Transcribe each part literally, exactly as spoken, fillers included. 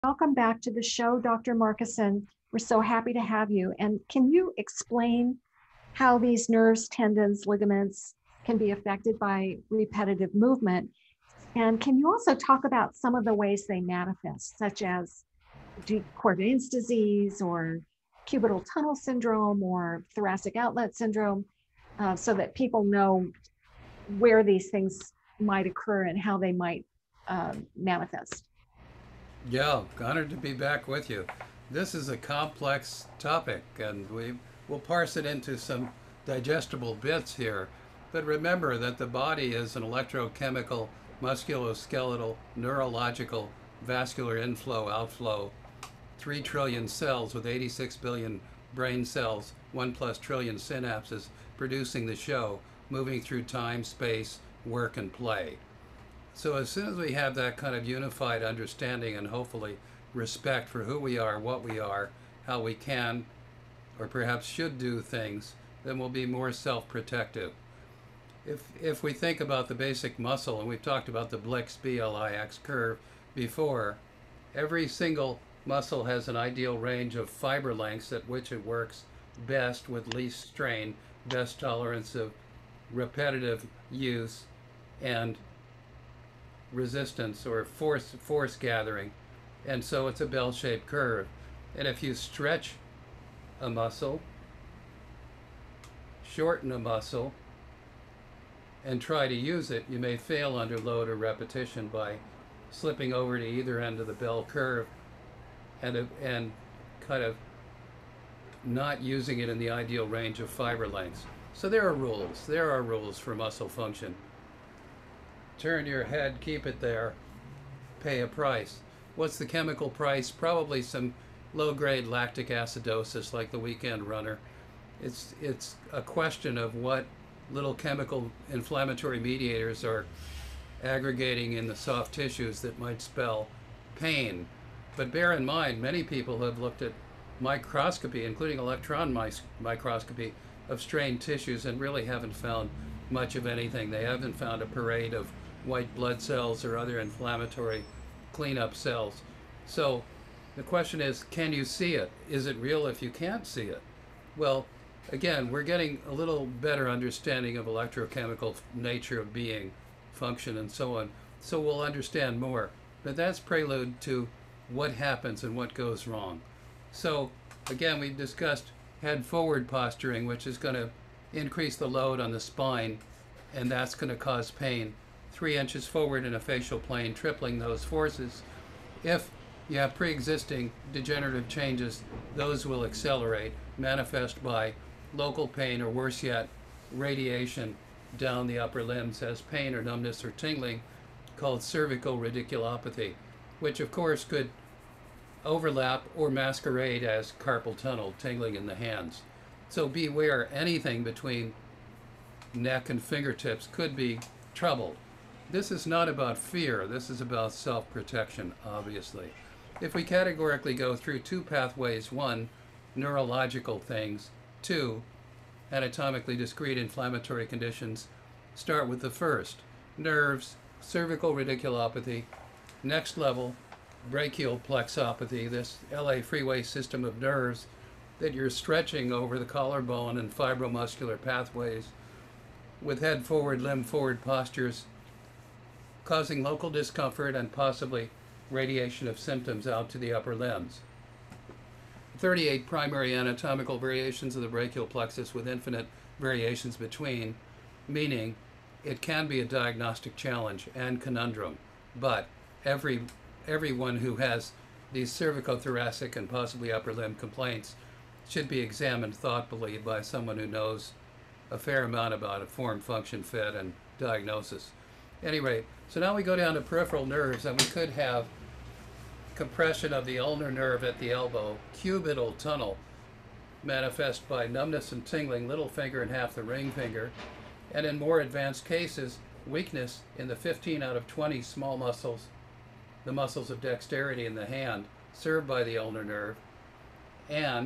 Welcome back to the show, Doctor Markison. We're so happy to have you. And can you explain how these nerves, tendons, ligaments can be affected by repetitive movement? And can you also talk about some of the ways they manifest, such as Quervains disease or cubital tunnel syndrome or thoracic outlet syndrome, uh, so that people know where these things might occur and how they might um, manifest? Yeah, honored to be back with you. This is a complex topic, and we will parse it into some digestible bits here. But remember that the body is an electrochemical, musculoskeletal, neurological, vascular inflow, outflow, three trillion cells with eighty-six billion brain cells, one plus trillion synapses producing the show, moving through time, space, work, and play. So as soon as we have that kind of unified understanding and hopefully respect for who we are, what we are, how we can or perhaps should do things, then we'll be more self-protective. If, if we think about the basic muscle, and we've talked about the Blix, B L I X curve before, every single muscle has an ideal range of fiber lengths at which it works best with least strain, best tolerance of repetitive use, and resistance or force force gathering, and so it's a bell-shaped curve. And if you stretch a muscle, shorten a muscle, and try to use it, you may fail under load or repetition by slipping over to either end of the bell curve and and kind of not using it in the ideal range of fiber lengths. So there are rules. There are rules for muscle function. Turn your head, keep it there, pay a price. What's the chemical price? Probably some low-grade lactic acidosis like the weekend runner. It's, it's a question of what little chemical inflammatory mediators are aggregating in the soft tissues that might spell pain. But bear in mind, many people have looked at microscopy, including electron microscopy, of strained tissues and really haven't found much of anything. They haven't found a parade of white blood cells or other inflammatory cleanup cells. So the question is, can you see it? Is it real if you can't see it? Well, again, we're getting a little better understanding of electrochemical nature of being, function, and so on. So we'll understand more. But that's prelude to what happens and what goes wrong. So again, we've discussed head forward posturing, which is going to increase the load on the spine, and that's going to cause pain. Three inches forward in a facial plane, tripling those forces. If you have pre-existing degenerative changes, those will accelerate, manifest by local pain, or worse yet, radiation down the upper limbs as pain or numbness or tingling, called cervical radiculopathy, which of course could overlap or masquerade as carpal tunnel, tingling in the hands. So beware, anything between neck and fingertips could be troubled. This is not about fear, this is about self-protection, obviously. If we categorically go through two pathways, one, neurological things, two, anatomically discrete inflammatory conditions, start with the first, nerves, cervical radiculopathy, next level, brachial plexopathy, this L A freeway system of nerves that you're stretching over the collarbone and fibromuscular pathways with head forward, limb forward postures, causing local discomfort and possibly radiation of symptoms out to the upper limbs. thirty-eight primary anatomical variations of the brachial plexus with infinite variations between, meaning it can be a diagnostic challenge and conundrum, but every everyone who has these cervicothoracic and possibly upper limb complaints should be examined thoughtfully by someone who knows a fair amount about it, form, function, fit, and diagnosis. Anyway, so now we go down to peripheral nerves, and we could have compression of the ulnar nerve at the elbow, cubital tunnel, manifest by numbness and tingling, little finger and half the ring finger, and in more advanced cases, weakness in the fifteen out of twenty small muscles, the muscles of dexterity in the hand, served by the ulnar nerve, and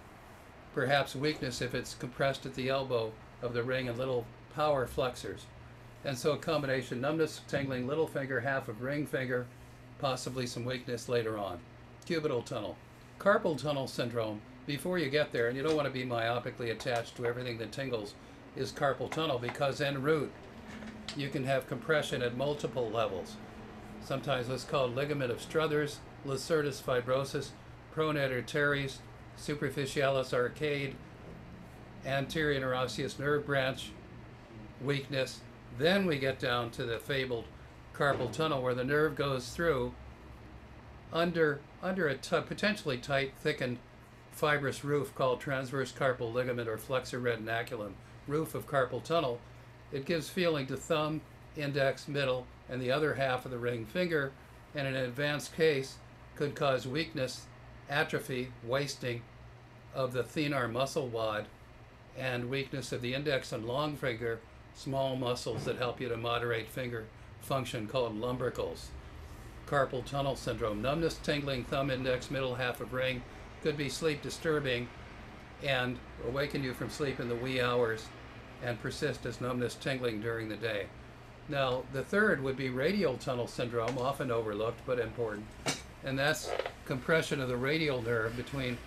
perhaps weakness if it's compressed at the elbow of the ring and little power flexors. And so a combination, numbness, tingling, little finger, half of ring finger, possibly some weakness later on. cubital tunnel. Carpal tunnel syndrome, before you get there, and you don't want to be myopically attached to everything that tingles, is carpal tunnel, because en route you can have compression at multiple levels. Sometimes what's called ligament of Struthers, lacertus fibrosis, pronator teres, superficialis arcade, anterior interosseous nerve branch weakness. Then we get down to the fabled carpal tunnel, where the nerve goes through under under a t potentially tight, thickened, fibrous roof called transverse carpal ligament or flexor retinaculum, roof of carpal tunnel. It gives feeling to thumb, index, middle, and the other half of the ring finger, and in an advanced case could cause weakness, atrophy, wasting of the thenar muscle wad, and weakness of the index and long finger, small muscles that help you to moderate finger function, called lumbricals. Carpal tunnel syndrome, numbness, tingling, thumb, index, middle half of ring, could be sleep disturbing and awaken you from sleep in the wee hours and persist as numbness, tingling during the day. Now, the third would be radial tunnel syndrome, often overlooked but important, and that's compression of the radial nerve between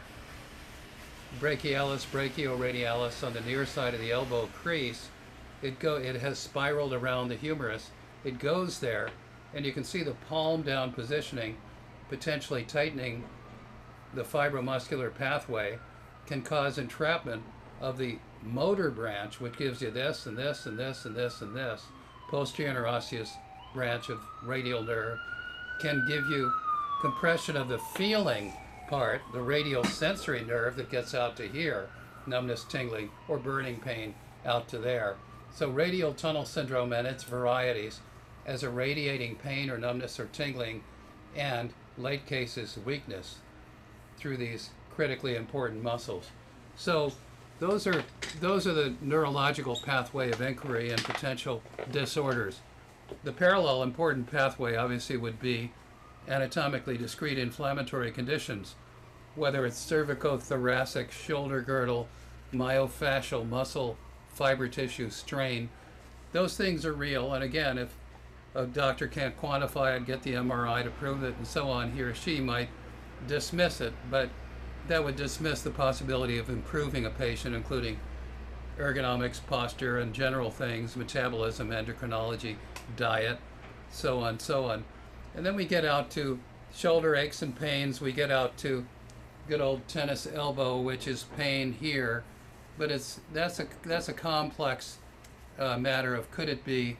brachialis, brachioradialis on the near side of the elbow crease. It go it has spiraled around the humerus. It goes there, and you can see the palm down positioning, potentially tightening the fibromuscular pathway, can cause entrapment of the motor branch, which gives you this and this and this and this and this. Posterior interosseous branch of radial nerve can give you compression of the feeling part, the radial sensory nerve that gets out to here, numbness, tingling, or burning pain out to there. So radial tunnel syndrome and its varieties as a radiating pain or numbness or tingling, and late cases weakness through these critically important muscles. So those are those are the neurological pathway of inquiry and potential disorders. The parallel important pathway obviously would be anatomically discrete inflammatory conditions, whether it's cervicothoracic, shoulder girdle, myofascial, muscle, fiber tissue strain. Those things are real, and again, if a doctor can't quantify it, get the M R I to prove it, and so on, he or she might dismiss it, but that would dismiss the possibility of improving a patient, including ergonomics, posture, and general things, metabolism, endocrinology, diet, so on, so on. And then we get out to shoulder aches and pains. We get out to good old tennis elbow, which is pain here, but it's that's a that's a complex uh, matter of, could it be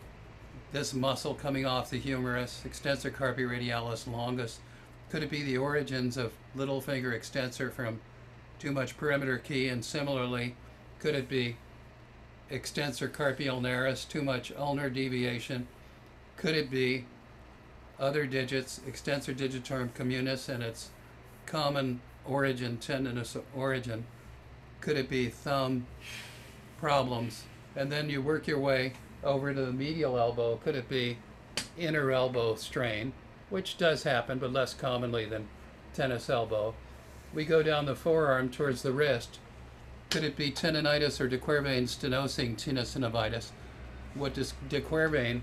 this muscle coming off the humerus, extensor carpi radialis longus? Could it be the origins of little finger extensor from too much perimeter key? And similarly, could it be extensor carpi ulnaris, too much ulnar deviation? Could it be other digits, extensor digitorum communis and its common origin, tendinous origin? Could it be thumb problems? And then you work your way over to the medial elbow. Could it be inner elbow strain, which does happen, but less commonly than tennis elbow? We go down the forearm towards the wrist. Could it be tendinitis or de Quervains stenosing tenosynovitis? What de Quervain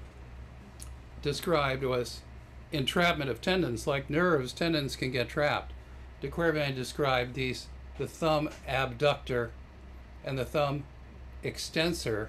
described was entrapment of tendons. Like nerves, tendons can get trapped. De Quervain described these, the thumb abductor and the thumb extensor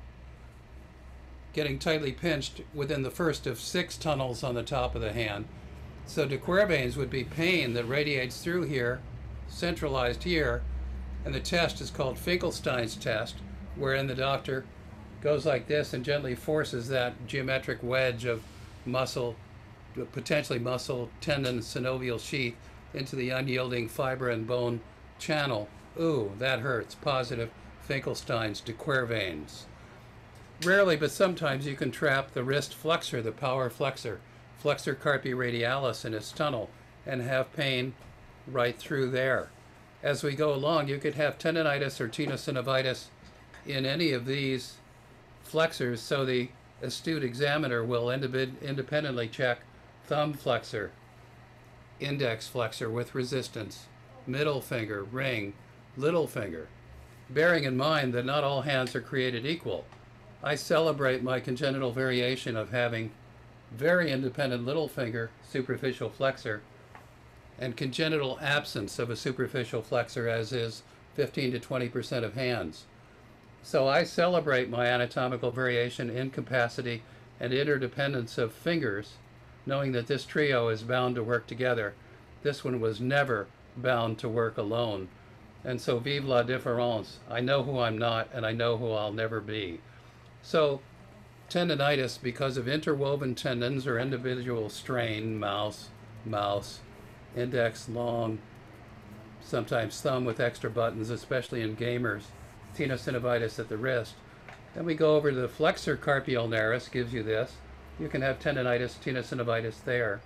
getting tightly pinched within the first of six tunnels on the top of the hand. So de Quervains would be pain that radiates through here, centralized here, and the test is called Finkelstein's test, wherein the doctor goes like this and gently forces that geometric wedge of muscle, potentially muscle, tendon, synovial sheath into the unyielding fiber and bone channel. Ooh, that hurts. Positive Finkelstein's de Quervains. Rarely, but sometimes, you can trap the wrist flexor, the power flexor, flexor carpi radialis in its tunnel, and have pain right through there. As we go along, you could have tendinitis or tenosynovitis in any of these flexors, so the astute examiner will independently check thumb flexor, index flexor with resistance, middle finger, ring, little finger, bearing in mind that not all hands are created equal. I celebrate my congenital variation of having very independent little finger, superficial flexor, and congenital absence of a superficial flexor, as is fifteen to twenty percent of hands. So I celebrate my anatomical variation in capacity and interdependence of fingers, knowing that this trio is bound to work together. This one was never bound to work alone. And so vive la différence. I know who I'm not, and I know who I'll never be. So tendinitis, because of interwoven tendons or individual strain, mouse, mouse, index long, sometimes thumb with extra buttons, especially in gamers, tenosynovitis at the wrist. Then we go over to the flexor carpi ulnaris, gives you this. You can have tendinitis, tenosynovitis there.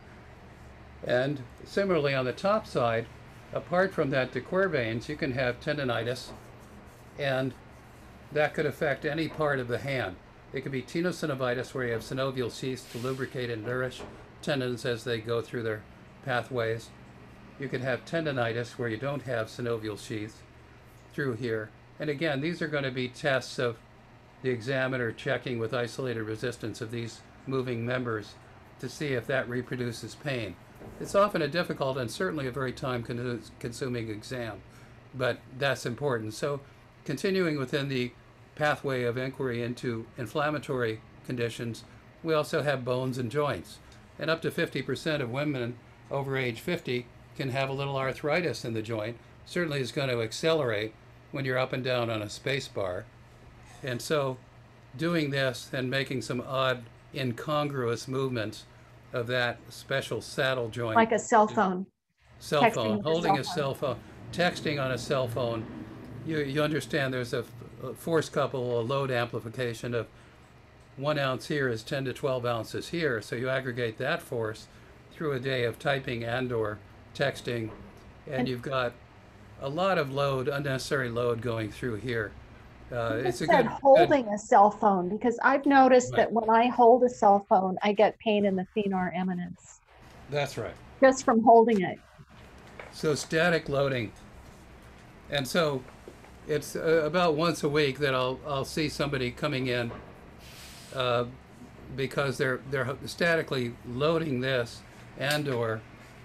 And similarly on the top side, apart from that to Quervains, you can have tendinitis, and that could affect any part of the hand. It could be tenosynovitis, where you have synovial sheaths to lubricate and nourish tendons as they go through their pathways. You could have tendinitis, where you don't have synovial sheaths through here. And again, these are going to be tests of the examiner checking with isolated resistance of these moving members to see if that reproduces pain. It's often a difficult and certainly a very time-consuming exam, but that's important. So continuing within the pathway of inquiry into inflammatory conditions, we also have bones and joints. And up to fifty percent of women over age fifty can have a little arthritis in the joint. Certainly is going to accelerate when you're up and down on a space bar. And so doing this and making some odd incongruous movements of that special saddle joint. Like a cell phone. Cell Texting phone, with a holding cell a phone. cell phone, texting on a cell phone. You, you understand there's a, a force couple, a load amplification of one ounce here is ten to twelve ounces here. So you aggregate that force through a day of typing and or texting, and, and you've got a lot of load, unnecessary load going through here. Uh, You it's a said good holding good, a cell phone, because I've noticed Right. that when I hold a cell phone, I get pain in the thenar eminence That's right. just from holding it. So static loading, and so it's uh, about once a week that I'll I'll see somebody coming in uh, because they're they're statically loading this and or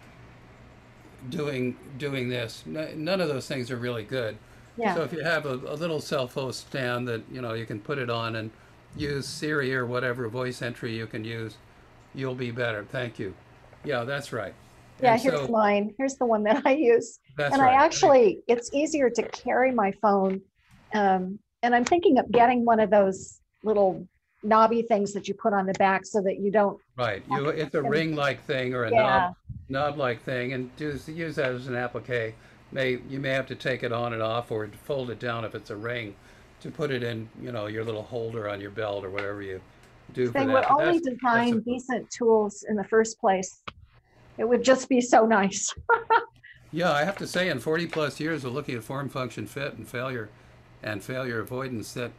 doing doing this. N- none of those things are really good. Yeah. So if you have a, a little cell phone stand that you know you can put it on and use Siri or whatever voice entry you can use, you'll be better. Thank you. Yeah, that's right. Yeah, And here's so mine. Here's the one that I use. that's And I right. actually, it's easier to carry my phone. Um, and I'm thinking of getting one of those little knobby things that you put on the back so that you don't. Right. You, it's a ring-like thing or a Yeah. knob, knob-like thing, and do, use that as an applique. May you may have to take it on and off, or fold it down if it's a ring, to put it in, you know, your little holder on your belt or whatever you do for They that. would But only that's, that's design a, decent tools in the first place. It would just be so nice. yeah, I have to say, in forty plus years of looking at form, function, fit, and failure, and failure avoidance, that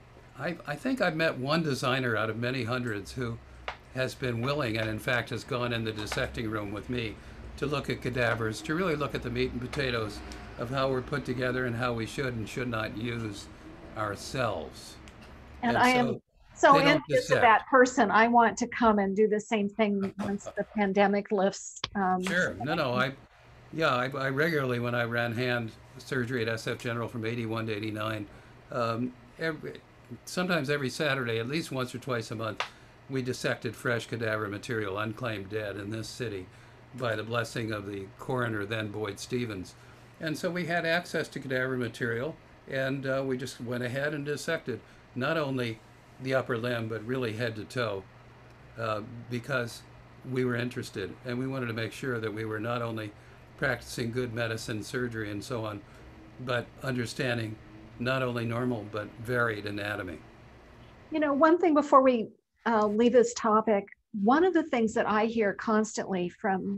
I I think I've met one designer out of many hundreds who has been willing and in fact has gone in the dissecting room with me to look at cadavers, to really look at the meat and potatoes of how we're put together and how we should and should not use ourselves. And And I so am so they don't envious of dissect. that person. I want to come and do the same thing once the pandemic lifts. Um, Sure. No, no. I, yeah, I, I regularly, when I ran hand surgery at S F General from eighty-one to eighty-nine, um, every, sometimes every Saturday, at least once or twice a month, we dissected fresh cadaver material, unclaimed dead in this city, by the blessing of the coroner, then Boyd Stevens. And so we had access to cadaver material, and uh, we just went ahead and dissected not only the upper limb, but really head to toe, uh, because we were interested, and we wanted to make sure that we were not only practicing good medicine, surgery, and so on, but understanding not only normal, but varied anatomy. You know, one thing before we uh, leave this topic, one of the things that I hear constantly from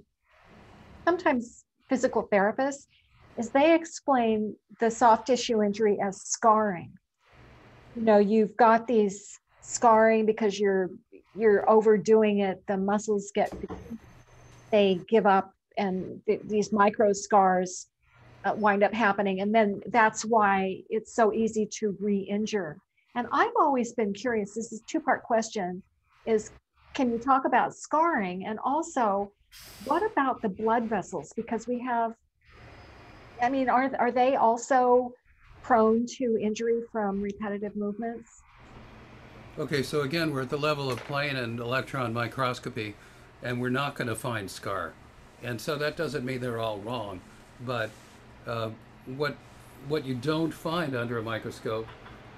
sometimes physical therapists is they explain the soft tissue injury as scarring. You know, you've got these scarring because you're you're overdoing it. The muscles get, they give up, and th- these micro scars uh, wind up happening. And then that's why it's so easy to re-injure. And I've always been curious, this is a two-part question, is can you talk about scarring? And also, What about the blood vessels? Because we have, I mean, are, are they also prone to injury from repetitive movements? Okay, so again, we're at the level of plane and electron microscopy, and we're not going to find scar. And so that doesn't mean they're all wrong, but uh, what what you don't find under a microscope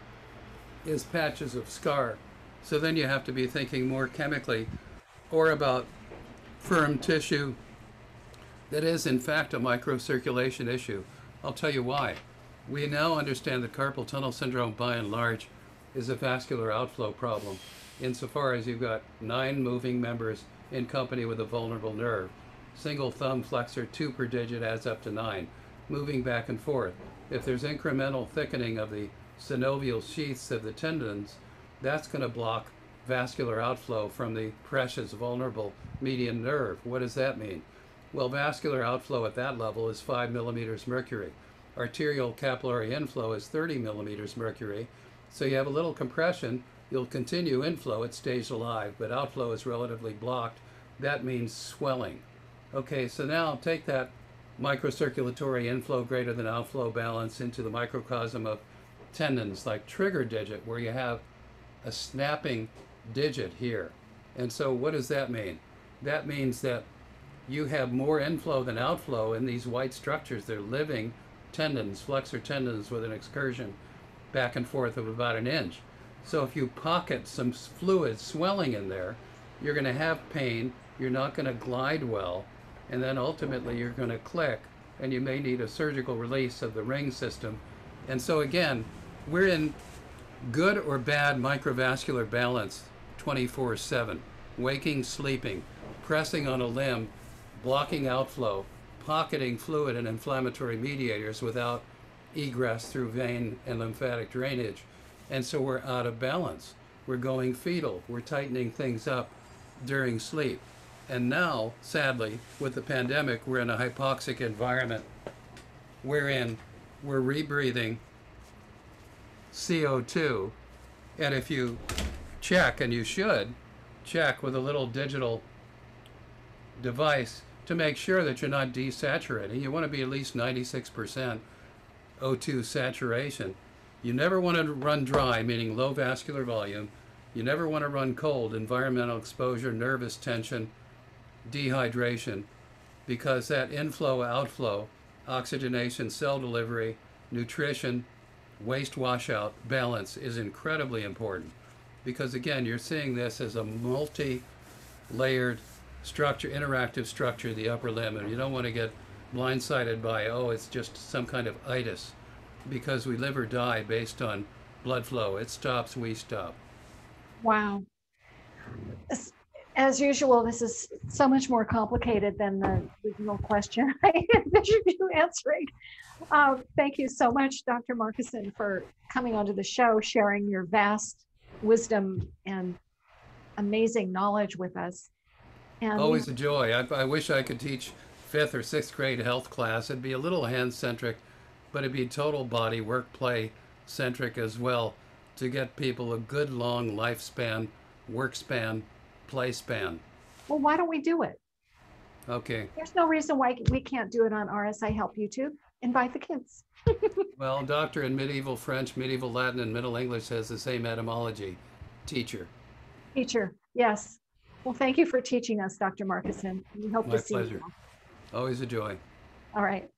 is patches of scar. So then you have to be thinking more chemically or about firm tissue that is in fact a microcirculation issue. I'll tell you why. We now understand that carpal tunnel syndrome by and large is a vascular outflow problem insofar as you've got nine moving members in company with a vulnerable nerve. Single thumb flexor, two per digit adds up to nine, moving back and forth. If there's incremental thickening of the synovial sheaths of the tendons, that's going to block vascular outflow from the precious vulnerable median nerve. What does that mean? Well, vascular outflow at that level is five millimeters mercury. Arterial capillary inflow is thirty millimeters mercury. So you have a little compression, you'll continue inflow, it stays alive, but outflow is relatively blocked. That means swelling. Okay, so now take that microcirculatory inflow greater than outflow balance into the microcosm of tendons like trigger digit, where you have a snapping digit here. And so what does that mean? That means that you have more inflow than outflow in these white structures. They're living tendons, flexor tendons with an excursion back and forth of about an inch. So if you pocket some fluid swelling in there, you're going to have pain, you're not going to glide well, and then ultimately you're going to click, and you may need a surgical release of the ring system. And so again, we're in good or bad microvascular balance twenty-four seven, waking, sleeping, pressing on a limb, blocking outflow, pocketing fluid and inflammatory mediators without egress through vein and lymphatic drainage. And so we're out of balance. We're going fetal. We're tightening things up during sleep. And now, sadly, with the pandemic, we're in a hypoxic environment wherein we're rebreathing C O two. And if you check, and you should check with a little digital device to make sure that you're not desaturating, you want to be at least ninety-six percent O two saturation. You never want to run dry, meaning low vascular volume. You never want to run cold, environmental exposure, nervous tension, dehydration, because that inflow, outflow, oxygenation, cell delivery, nutrition, waste washout balance is incredibly important. Because again, you're seeing this as a multi-layered structure, interactive structure of the upper limb, and you don't want to get blindsided by, oh, it's just some kind of itis, because we live or die based on blood flow. It stops, we stop. Wow. As usual, this is so much more complicated than the original question I envisioned you answering. Uh, thank you so much, Doctor Markison, for coming onto the show, sharing your vast wisdom and amazing knowledge with us. And Always a joy. I, I wish I could teach fifth or sixth grade health class. It'd be a little hand-centric, but it'd be total body work play centric as well, to get people a good long lifespan, work span, play span. well, why don't we do it? Okay. There's no reason why we can't do it on R S I Help YouTube. Invite the kids. Well, doctor in medieval French, medieval Latin, and Middle English has the same etymology. Teacher. Teacher, yes. Well, thank you for teaching us, Doctor Markison. We hope My to see pleasure. you. Always a joy. All right.